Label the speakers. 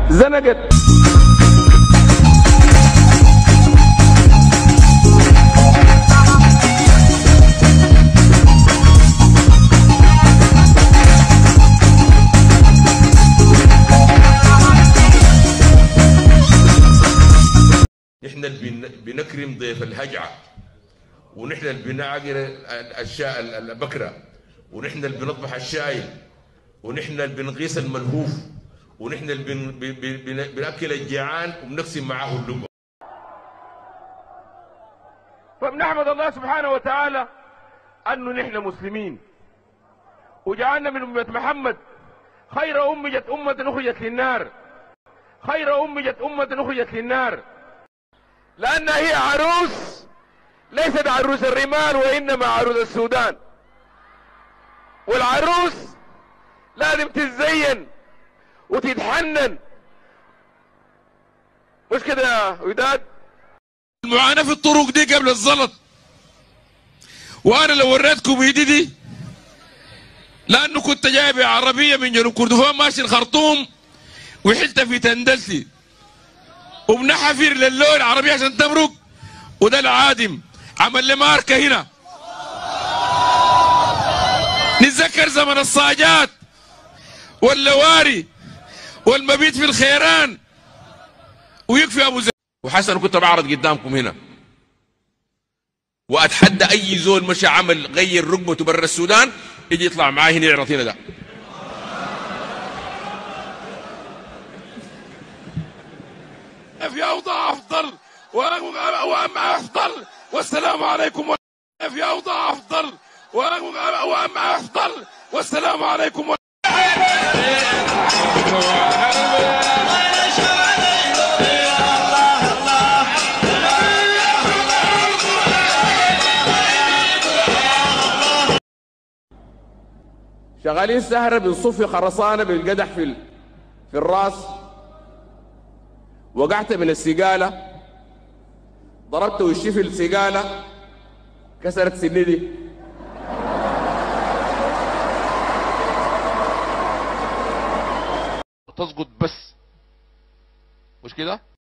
Speaker 1: زنقت.
Speaker 2: نحن اللي بنكرم ضيف الهجعه، ونحن اللي بنعقر الشاء البكره، ونحن اللي بنطبخ الشاي، ونحن اللي بنغيث الملهوف، ونحن اللي بناكل الجيعان وبنقسم معاه اللقمه.
Speaker 1: فبنحمد الله سبحانه وتعالى انه نحن مسلمين، وجعلنا من امه محمد خير امه اخرجت للنار، خير امه اخرجت للنار، لانها هي عروس ليست عروس الرمال وانما عروس السودان. والعروس لازم تتزين وتتحنن، مش كده يا وداد؟
Speaker 3: المعاناة في الطرق دي قبل الزلط، وانا لو وريتكم ايدي دي لانه كنت جايب عربيه من جنوب كردفان ماشي الخرطوم وحلت في تندلتي وبنحفر للون العربيه عشان تمرق، وده العادم عمل لي ماركه هنا. نتذكر زمن الصاجات واللواري والمبيت في الخيران ويكفي ابو زيد.
Speaker 2: وحسن كنت بعرض قدامكم هنا واتحدى اي زول مشى عمل غير ركبته برا السودان يجي يطلع معاي هنا يعرض هنا ده.
Speaker 3: في اوضاع افضل ومع افضل، والسلام عليكم. في اوضاع افضل ومع افضل، والسلام عليكم.
Speaker 1: شغالين سهرة بنصفي خرسانة بالقدح في الراس، وقعت من السقالة، ضربت وشي في السقالة كسرت سندي.
Speaker 2: تسقط بس، مش كده؟